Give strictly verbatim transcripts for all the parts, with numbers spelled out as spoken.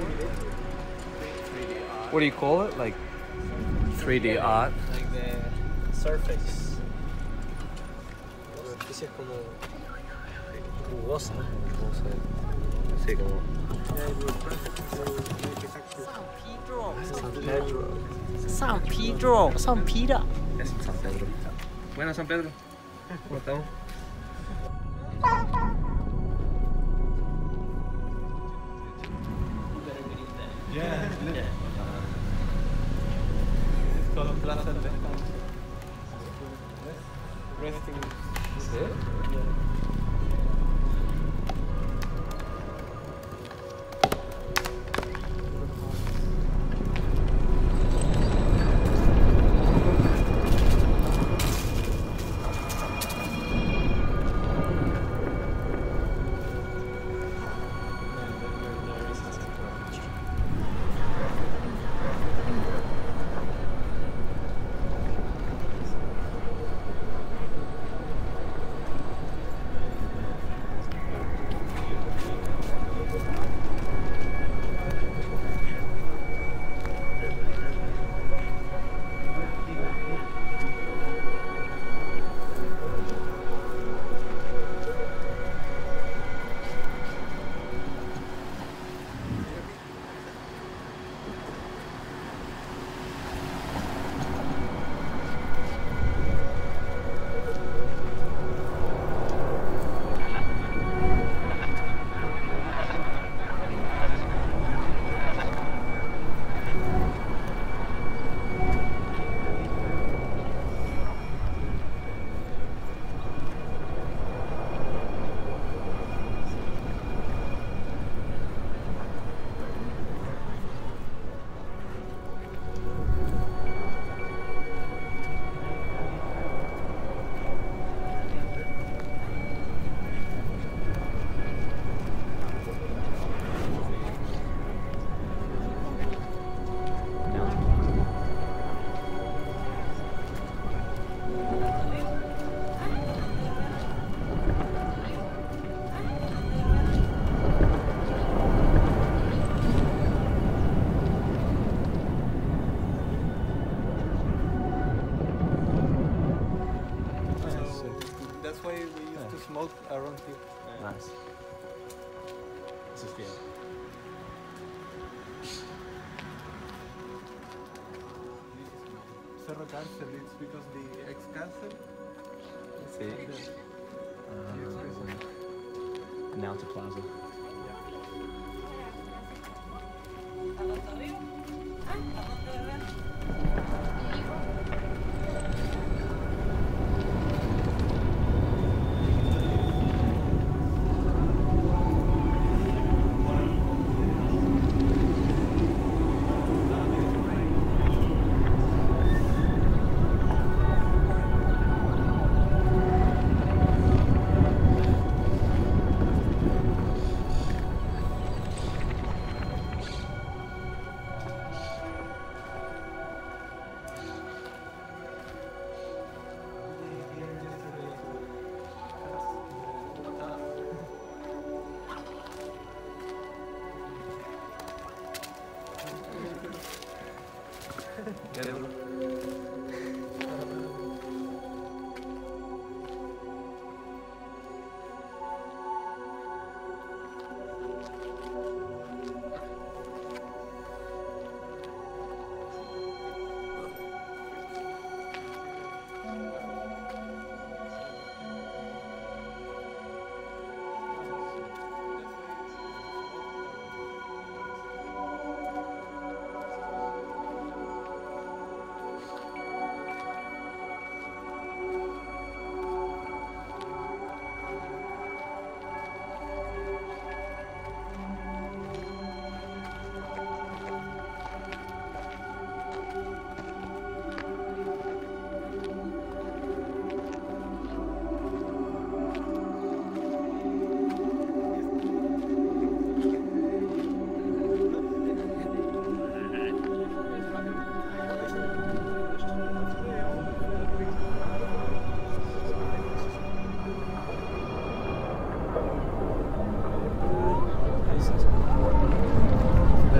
What do you call it? Like three D art? Like the surface. La superficie es como jugosa. Sí, como. San Pedro. San Pedro. San Pedro. Es San Pedro. Bueno, San Pedro. ¿Cómo estamos? Yeah, yeah. It's called Plaza del Descanso. Resting. ¿Sí? Yeah. That's why we used to smoke around here. Nice. Eso es bien. Cerro Cárcel, it's because the ex-cárcel. Sí. Um, now to Plaza.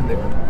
pendejo.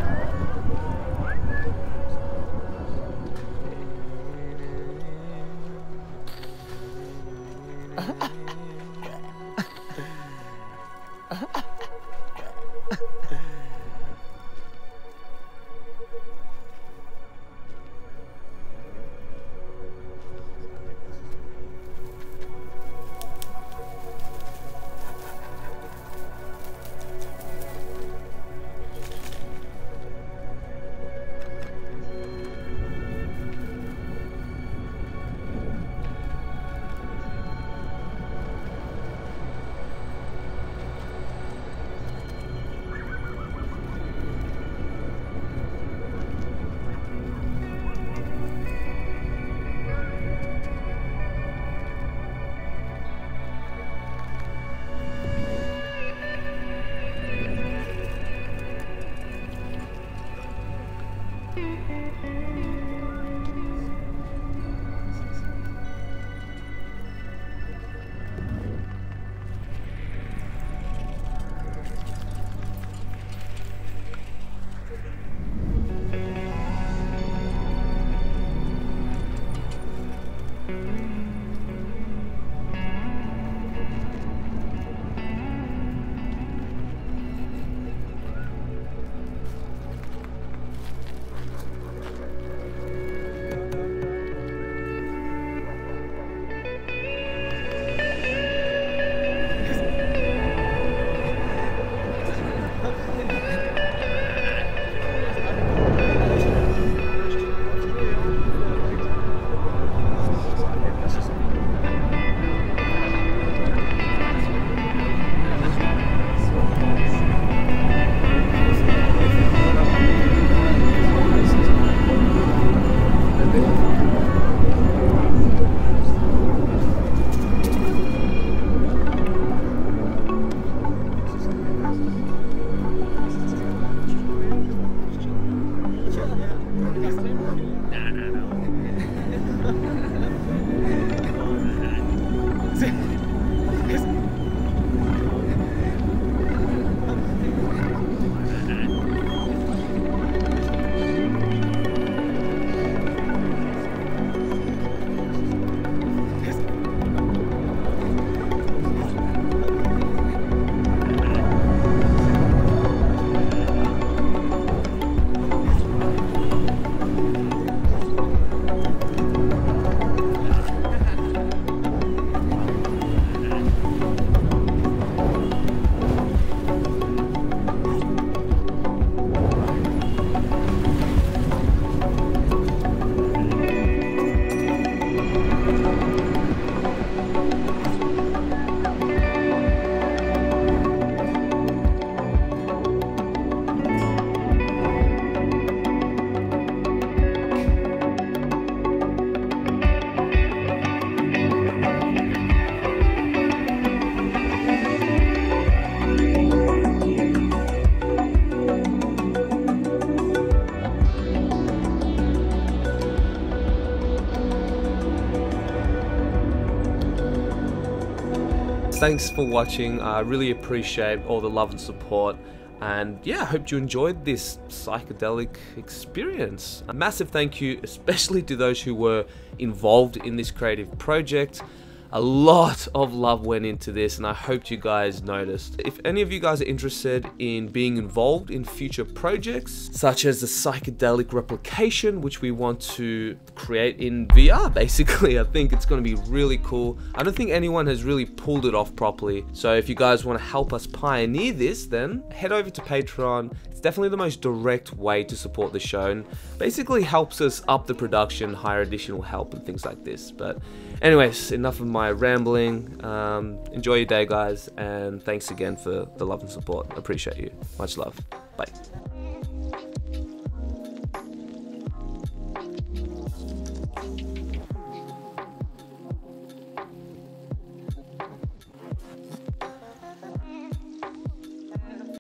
Thanks for watching. I really appreciate all the love and support, and yeah, I hope you enjoyed this psychedelic experience. A massive thank you especially to those who were involved in this creative project. A lot of love went into this, and I hope you guys noticed. If any of you guys are interested in being involved in future projects, such as the psychedelic replication, which we want to create in V R, basically, I think it's going to be really cool. I don't think anyone has really pulled it off properly. So if you guys want to help us pioneer this, then head over to Patreon. It's definitely the most direct way to support the show, and basically helps us up the production, hire additional help and things like this. But anyways, enough of my rambling. Um, enjoy your day, guys, and thanks again for the love and support. Appreciate you. Much love. Bye.